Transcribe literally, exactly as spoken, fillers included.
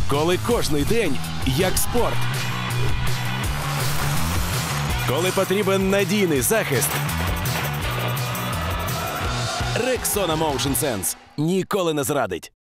Коли кожний день як спорт. Коли потрібен надійний захист. Rexona Motion Sense ніколи не зрадить.